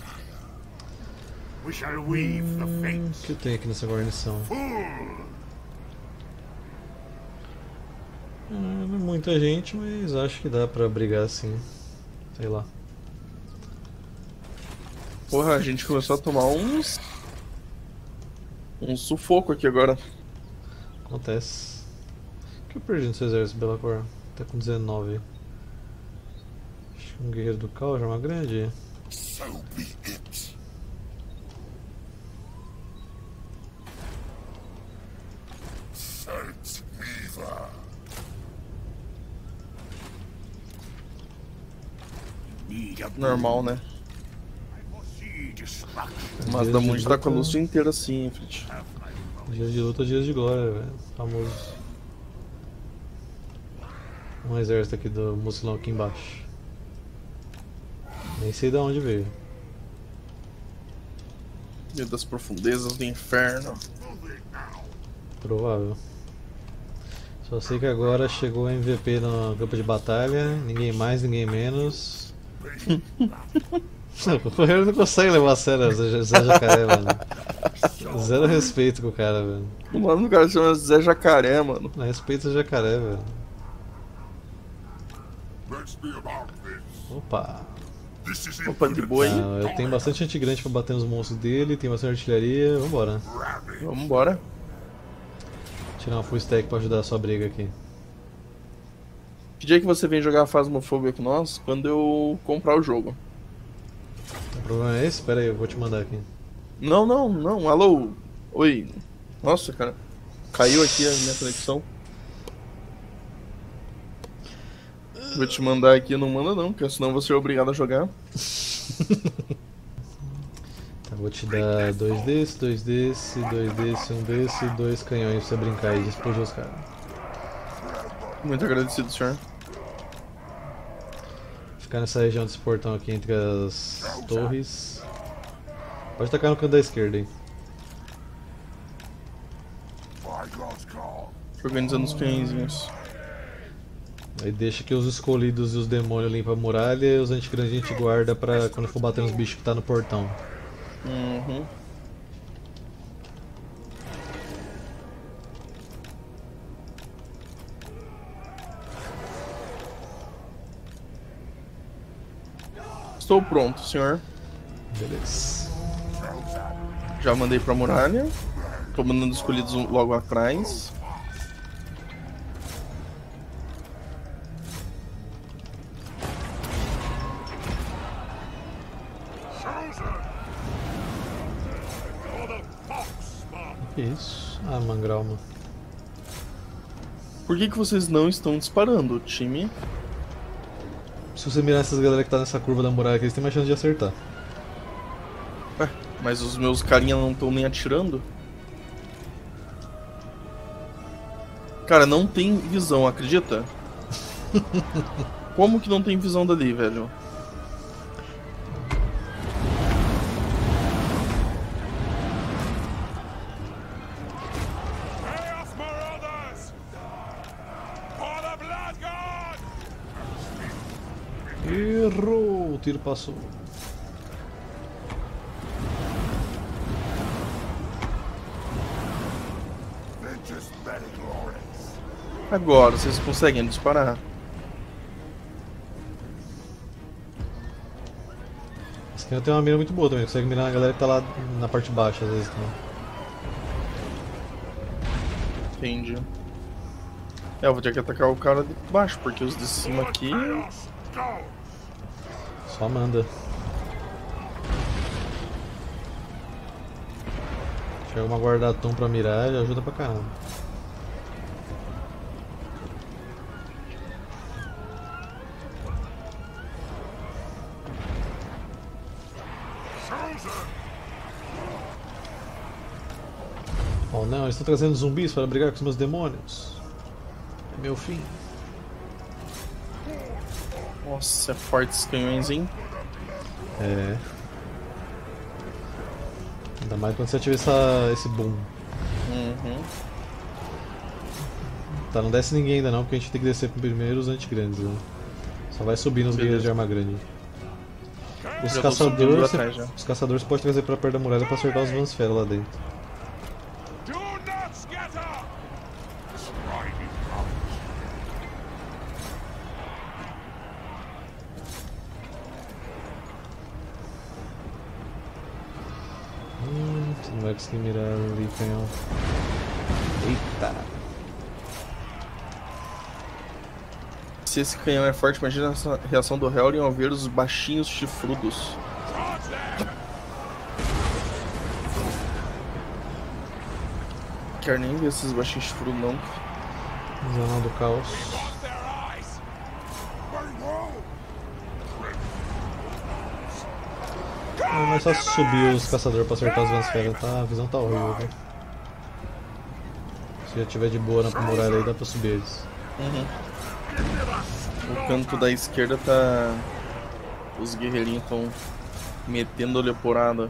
O que tem aqui nessa guarnição? Não é muita gente, mas acho que dá pra brigar assim. Sei lá. Porra, a gente começou a tomar um sufoco aqui agora. Acontece. O que eu perdi no seu exército, Belacor? Tá com 19. Acho que um guerreiro do caos, arma grande. Normal, né? Mas da Mundi tá com a luz inteira assim, Frit. Dias de luta, dias de glória, velho. Famoso. Um exército aqui do Mucilão aqui embaixo. Nem sei de onde veio. Meio das profundezas do inferno. Provável. Só sei que agora chegou o MVP no campo de batalha. Ninguém mais, ninguém menos. O Correio não consegue levar a sério o Zé Jacaré, mano. Zero respeito com o cara, velho. O nome do cara se chama Zé Jacaré, mano. Não respeita o Jacaré, velho. Opa. Opa, de boa aí. Ah, eu tenho bastante antigrande pra bater nos monstros dele, tem bastante artilharia, vambora. Vambora. Tirar uma full stack pra ajudar a sua briga aqui. Que dia que você vem jogar Phasmophobia com nós? Quando eu comprar o jogo. O problema é esse? Pera aí, eu vou te mandar aqui. Não, alô. Oi. Nossa, cara. Caiu aqui a minha conexão. Vou te mandar aqui, não manda não, porque senão eu vou ser obrigado a jogar. Tá, vou te dar 2 desse, 2 desse, 2 desse, 1 desse, 2 canhões pra você brincar e explodir os caras. Muito agradecido, senhor. Ficar nessa região desse portão aqui entre as torres. Pode tacar no canto da esquerda aí. Organizando os canhõezinhos. Aí deixa que os escolhidos e os demônios limpam a muralha e os antigrandes a gente guarda pra quando for bater nos bichos que tá no portão. Uhum. Estou pronto, senhor. Beleza. Já mandei pra muralha. Tô mandando escolhidos logo atrás. Que isso? Ah, mangralma. Por que vocês não estão disparando, time? Se você mirar essas galera que tá nessa curva da muralha aqui, eles têm mais chance de acertar. Ué, mas os meus carinha não estão nem atirando? Cara, não tem visão, acredita? Como que não tem visão dali, velho? Errou! O tiro passou. Agora, vocês conseguem disparar? Esse aqui tem uma mira muito boa também, consegue mirar na galera que tá lá na parte baixa às vezes também. Entendi. É, eu vou ter que atacar o cara de baixo, porque os de cima aqui... Só manda. Chega uma guarda-tom pra mirar e ajuda pra caramba. Oh não, eles estão trazendo zumbis para brigar com os meus demônios. É meu fim. Nossa, é forte esses canhões, hein? É. Ainda mais quando você ativa esse boom. Uhum. Tá, não desce ninguém ainda não, porque a gente tem que descer primeiro os antigrandes, né? Só vai subindo os guerreiros de arma grande. Os caçadores podem trazer pra perto da muralha pra acertar os Vansfera lá dentro. Você não vai conseguir mirar ali, canhão. Eita! Se esse canhão é forte, imagina essa reação do Helrion ao ver os baixinhos chifrudos. Quero nem ver esses baixinhos chifrudos, não. Zona do caos. Não é só subir os caçadores pra acertar as Vansfera, tá? A visão tá horrível, velho. Se já tiver de boa na muralha aí, dá pra subir eles. Uhum. O canto da esquerda tá... Os guerreirinhos estão metendo a leporada.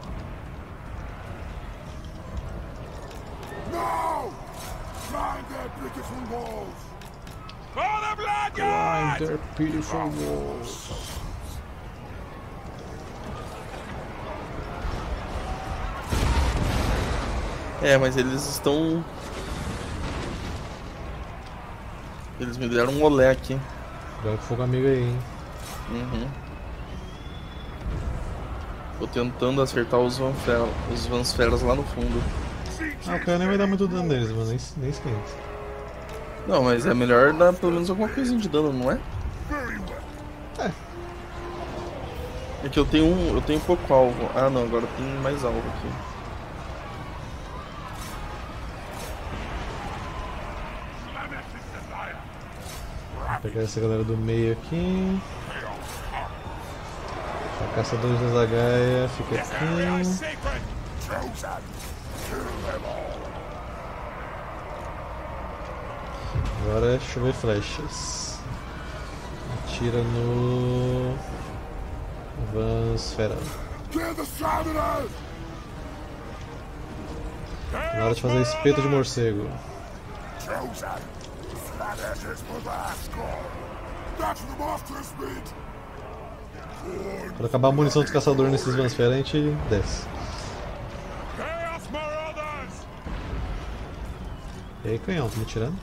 Climb their beautiful walls. É, mas eles estão... Eles me deram um olé aqui. Joga fogo amigo aí, hein? Uhum. Tô tentando acertar os Vansferas lá no fundo. Ah, o cara nem vai dar muito dano neles, mano. Nem esquenta. Não, mas é melhor dar pelo menos alguma coisinha de dano, não é? É. É que eu tenho pouco alvo. Ah não, agora tem mais alvo aqui. Vou pegar essa galera do meio aqui. A caçadores da Zagaia fica aqui. Agora é chover flechas. Atira no Vansfera. Na hora de fazer espeto de morcego. Quando acabar a munição dos caçadores nesses Vansfera, a gente desce. E aí, canhão, tá me tirando?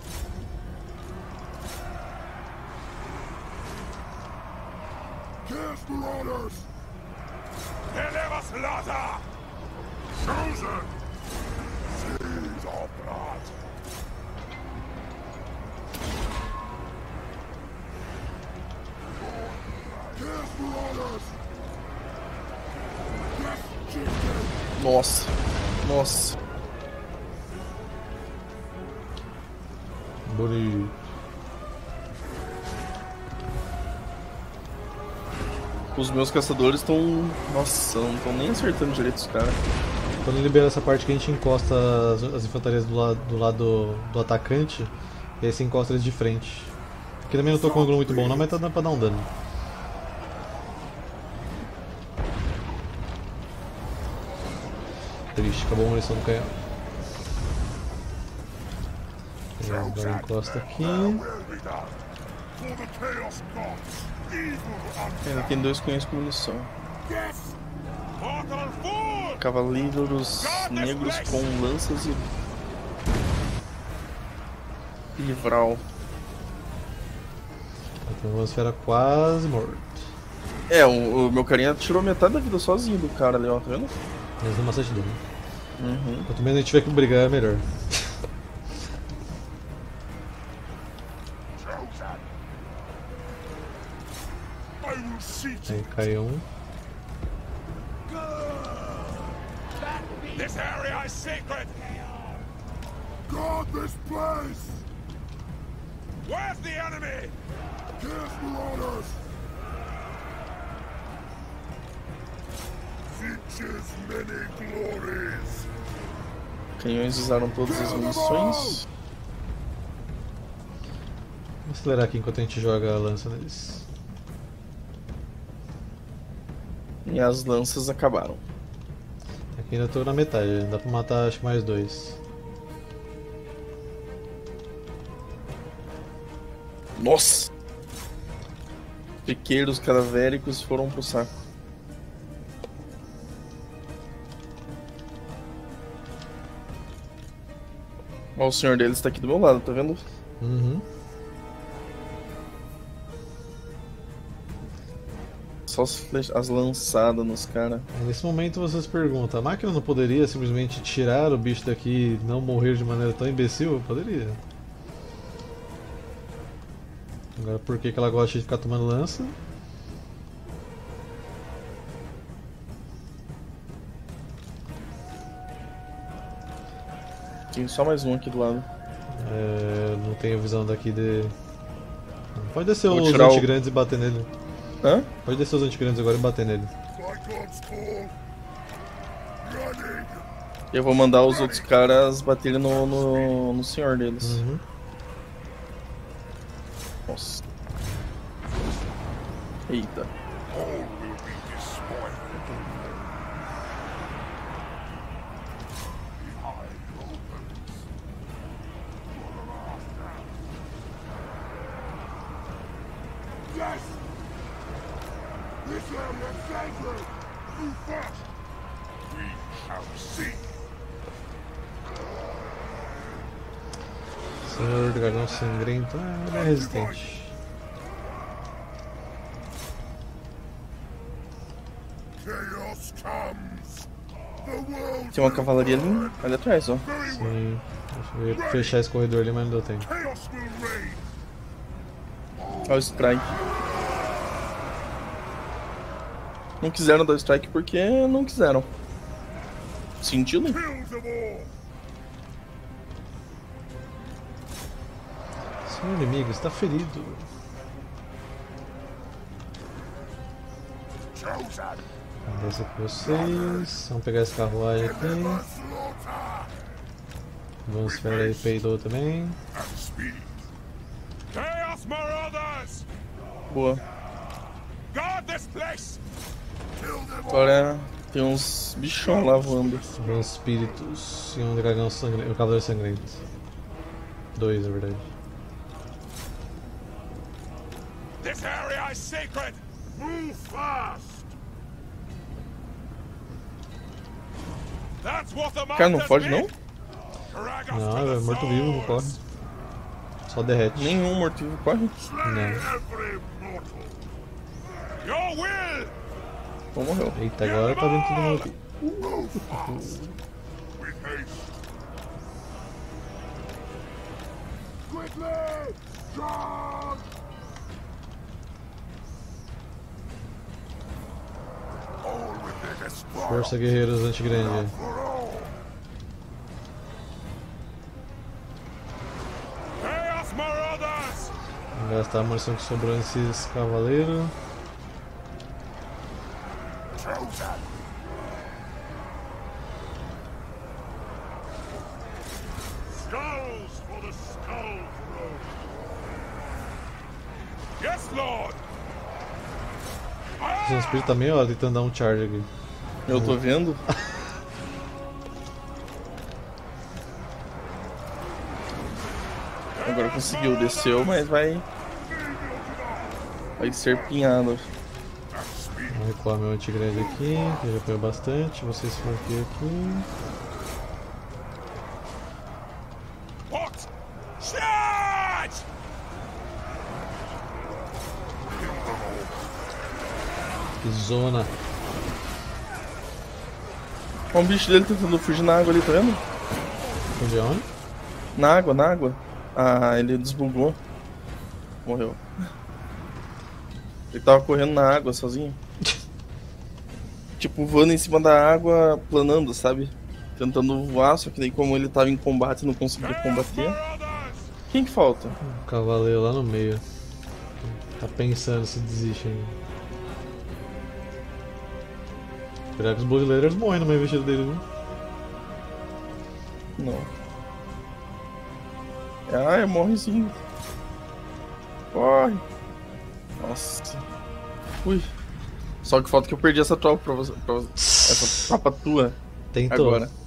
Nossa, nossa. Bonito. Os meus caçadores estão... Nossa, não estão nem acertando direito os caras. Quando libera essa parte que a gente encosta as infantarias do lado do atacante, e aí você encosta eles de frente. Aqui também não tô com um ângulo muito bom não, mas tá dando pra dar um dano. Triste, acabou a munição do canhão. Agora encosta aqui. Ainda tem 2 canhões com munição. Cavaleiros negros com lanças e livral. Então o Vansfera quase morto. É, o meu carinha tirou metade da vida sozinho do cara ali, ó, tá vendo? Mas deu bastante dano. Uhum. Quanto menos a gente tiver que brigar, é melhor. Aí caiu um. This area is sacred. Guard this place! Where's the enemy? Kiss marauders! Features many glories! Canhões usaram todas as munições. Vou acelerar aqui enquanto a gente joga a lança neles. E as lanças acabaram. Aqui ainda tô na metade, dá pra matar acho que mais 2. Nossa! Piqueiros cadavéricos foram pro saco. Ó, o senhor deles tá aqui do meu lado, tá vendo? Uhum. Só as lançadas nos caras. Nesse momento vocês perguntam, a máquina não poderia simplesmente tirar o bicho daqui e não morrer de maneira tão imbecil? Poderia. Agora por que ela gosta de ficar tomando lança? Tem só mais um aqui do lado. Não tenho visão daqui de... Pode descer Vou os tirar o- antigrandes e bater nele. Hã? Pode descer os antigrandes agora e bater nele. Cyclops call! Running! Eu vou mandar os outros caras baterem no senhor deles. Uhum. Nossa. Eita. All will be despoiled. Yes! This area is sacred! Move fast! We shall see! Senhor Dragão Sangrento, ele é resistente. Chaos comes. The world Tem uma cavalaria ali, ali atrás, ó. Sim. Eu ia fechar esse corredor ali, mas não deu tempo. chaos will reign. Olha o strike. Não quiseram dar o strike porque não quiseram. Sentido? Kill them all. Seu inimigo está ferido. Chosen. Beleza com vocês. Vamos pegar esse carruagem aqui. Slaughter. Vamos esperar aí, peidou também. And speed. Chaos Marauders! Boa. Guard this place! Kill them all. Agora tem uns bichão lá voando. Bons espíritos e um dragão sangrento. Um cavaleiro sangrento. 2, na verdade. This area is sacred! Move fast. That's what the Cara, não masters foge mean. não? Drag us Não, to the é morto-vivo, não corre. swords. Só derrete. Nenhum morto-vivo corre. Slay No. every mortal. Your will! Ou morreu. Eita, agora tá vindo todo mundo aqui. Move fast. With haste. Quickly. Charge. All with the destroyer. Força guerreiros antigrande. For all. Chaos Marauders! Vamos gastar a munição que sobrou nesses cavaleiros. Chosen. Skulls for the skull throne. Yes, Lord! Esse espírito tá meio, ó, tentando dar um charge aqui. Eu tô vendo. Agora conseguiu, desceu, mas vai ser pinhado. Vou recuar meu antigrande aqui, que já foi bastante. Vocês flanqueiam aqui. What? Charge! Que zona. Ó, um bicho dele tentando fugir na água ali, tá vendo? De onde? Na água, na água. Ah, ele desbugou. Morreu. Ele tava correndo na água sozinho. Tipo, voando em cima da água, planando, sabe? Tentando voar, só que daí como ele tava em combate e não conseguia combater. Marauders! Quem que falta? Um cavaleiro lá no meio. Tá pensando se desiste ainda. Esperar que os Bloodletters morrem no meio vestido dele, viu? Não. Ah, morre sim. Corre. Nossa. Ui. Só que falta que eu perdi essa tropa pra você. Essa tropa tua. Tentou. Agora.